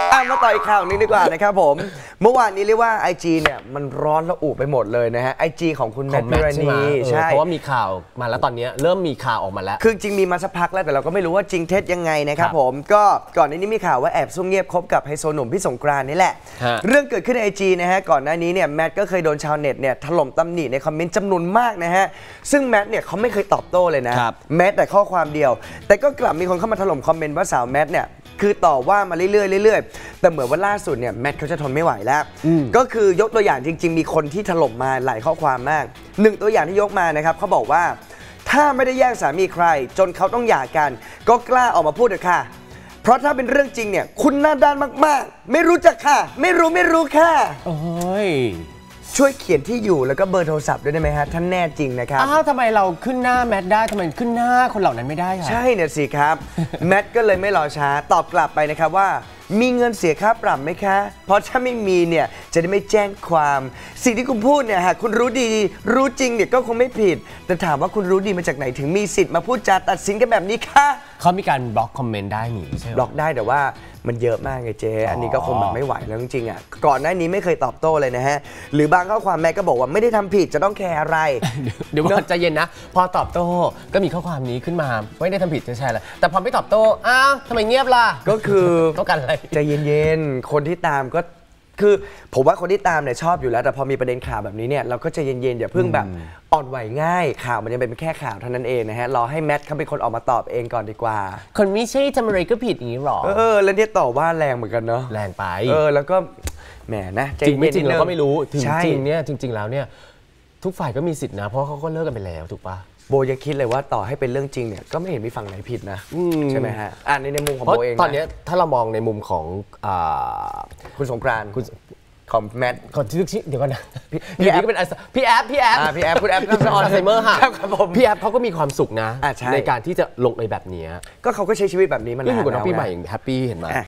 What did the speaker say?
มาต่ออีกข่าวนึงดีกว่านะครับผมเมื่อวานนี้เรียกว่า IG เนี่ยมันร้อนระอุไปหมดเลยนะฮะ IG ของคุณแมทพิรณีใช่เพราะว่ามีข่าวมาแล้วตอนนี้เริ่มมีข่าวออกมาแล้วคือจริงมีมาสักพักแล้วแต่เราก็ไม่รู้ว่าจริงเท็จยังไงนะครับผมก็ก่อนหน้านี้มีข่าวว่าแอบซุ่มเงียบคบกับไฮโซหนุ่มพี่สงกรานต์นี่แหละเรื่องเกิดขึ้นใน IG นะฮะก่อนหน้านี้เนี่ยแมทก็เคยโดนชาวเน็ตเนี่ยถล่มตำหนิในคอมเมนต์จำนวนมากนะฮะซึ่งแมทเนี่ยเขาไม่เคยตอบโต้เลยนะแม้แต่ข้อความเดียวแต่ก็กลับมีคนเข้ามาถล่มคอมเมนต์ว่าสาวแมทเนี่ยคือต่อว่ามาเรื่อยๆแต่เหมือนว่าล่าสุดเนี่ยแมทเขาจะทนไม่ไหวแล้วก็คือยกตัวอย่างจริงๆมีคนที่ถล่มมาหลายข้อความมากหนึ่งตัวอย่างที่ยกมานะครับเขาบอกว่าถ้าไม่ได้แย่งสามีใครจนเขาต้องหย่ากันก็กล้าออกมาพูดเถอะค่ะเพราะถ้าเป็นเรื่องจริงเนี่ยคุณหน้าด้านมากๆไม่รู้จักค่ะไม่รู้ค่ะโอ้ยช่วยเขียนที่อยู่แล้วก็เบอร์โทรศัพท์ด้วยได้ไหมฮะท่านแน่จริงนะครับทำไมเราขึ้นหน้าแมทได้ทำไมขึ้นหน้าคนเหล่านั้นไม่ได้ใช่เนี่ยสิครับแมทก็เลยไม่รอช้าตอบกลับไปนะครับว่ามีเงินเสียค่าปรับไหมคะเพราะถ้าไม่มีเนี่ยจะได้ไม่แจ้งความสิ่งที่คุณพูดเนี่ยหากคุณรู้ดีรู้จริงเนี่ยก็คงไม่ผิดแต่ถามว่าคุณรู้ดีมาจากไหนถึงมีสิทธิ์มาพูดจาตัดสินกันแบบนี้คะเขามีการบล็อกคอมเมนต์ได้หนิใช่ไหมบล็อกได้แต่ว่ามันเยอะมากไงเจอันนี้ก็คงแบบไม่ไหวแล้วจริงๆอ่ะก่อนหน้านี้ไม่เคยตอบโต้เลยนะฮะหรือบางข้อความแม่ก็บอกว่าไม่ได้ทำผิดจะต้องแคร์อะไรเดี๋ยวก่อนใจเย็นนะพอตอบโต้ก็มีข้อความนี้ขึ้นมาไม่ได้ทำผิดจะแชร์อะไรแต่พอไม่ตอบโต้ทำไมเงียบล่ะก็คือต้องการอะไรใจเย็นๆคนที่ตามก็คือผมว่าคนที่ตามเนี่ยชอบอยู่แล้วแต่พอมีประเด็นข่าวแบบนี้เนี่ยเราก็ใจเย็นๆอย่าเพิ่งแบบอ่อนไหวง่ายข่าวมันยังเป็นแค่ข่าวเท่านั้นเองนะฮะรอให้แมทเขาเป็นคนออกมาตอบเองก่อนดีกว่าคนไม่ใช่ทำอะไรก็ผิดอย่างนี้หรอแล้วเนี่ยต่อว่าแรงเหมือนกันเนาะแรงไปแล้วก็แหมนะจริงไม่จริงเราก็ไม่รู้ถึงจริงเนี่ยจริงๆแล้วเนี่ยทุกฝ่ายก็มีสิทธินะเพราะเขาก็เลิกกันไปแล้วถูกปะโบยังคิดเลยว่าต่อให้เป็นเรื่องจริงเนี่ยก็ไม่เห็นมีฝั่งไหนผิดนะใช่ไหมฮะในมุมของโบเองตอนนี้ถ้าเรามองในมุมของคุณสงกรานต์ของแมทก่อนที่เดี๋ยวก่อนนะพี่แอปเป็นพี่แอปคุณแอปก็ออนไซเมอร์ค่ะพี่แอปเขาก็มีความสุขนะในการที่จะลงในแบบนี้ก็เขาก็ใช้ชีวิตแบบนี้มานานแล้วอยู่กับน้องปีใหม่อย่างแฮปปี้เห็นไหม